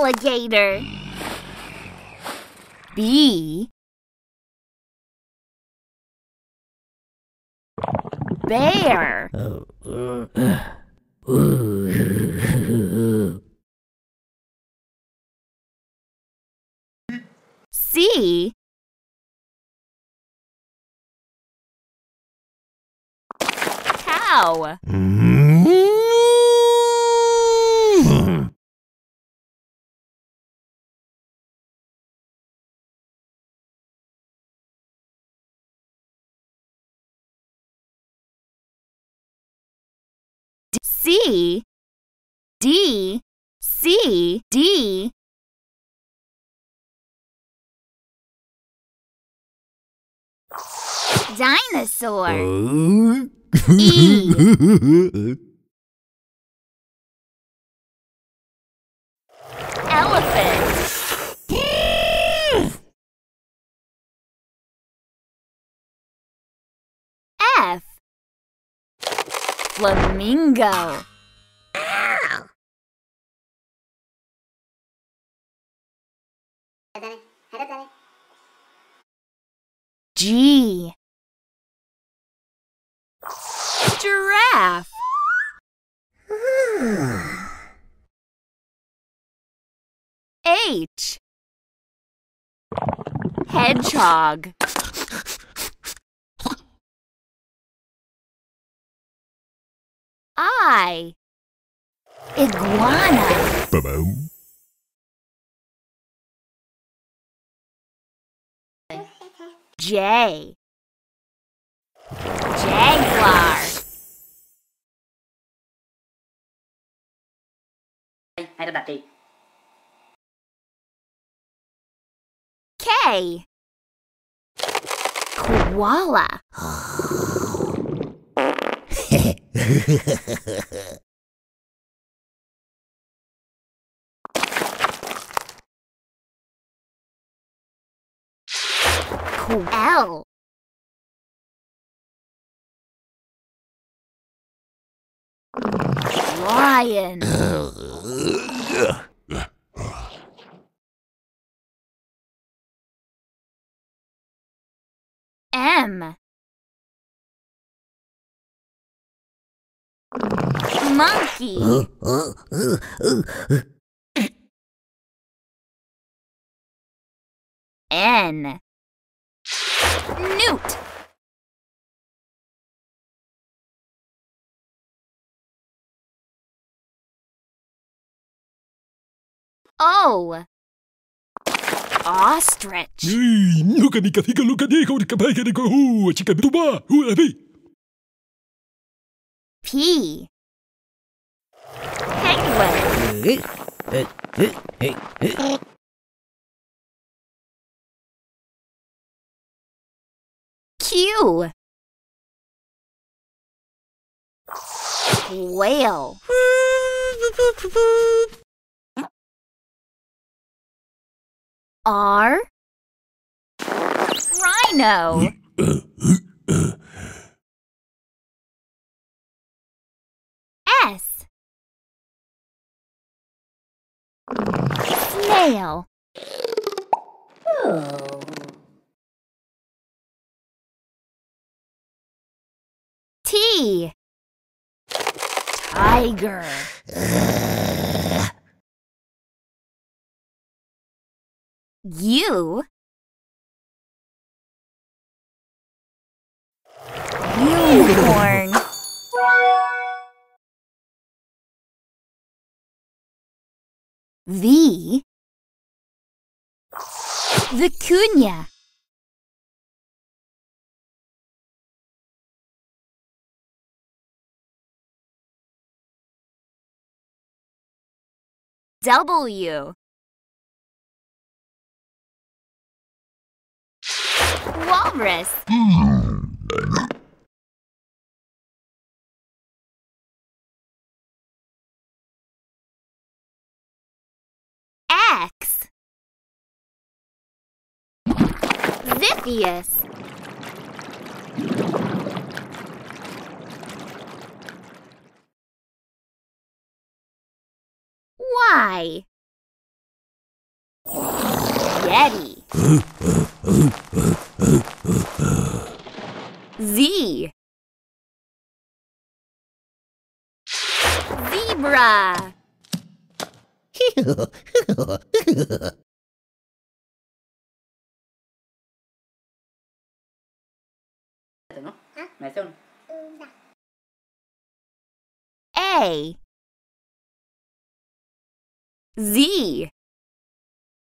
alligator. B. Bear. C. Cow. C. D. C. D. Dinosaur. E. Elephant. F. Flamingo. G. Giraffe. H. Hedgehog. I. Iguana. Ba-boom. J. Jaguar. Hãy đọc đi. K. Koala. L. Lion. M. Monkey. N. Newt. O. Ostrich. P. Penguin. Q. Whale. R. Rhino. S. Snail. T. Tiger. U. Unicorn. V. Vicuña. W. Walrus. X. Ziphius. Y. Yeti. Z. Zebra. ¿No? ¿Me hace un... A. Z.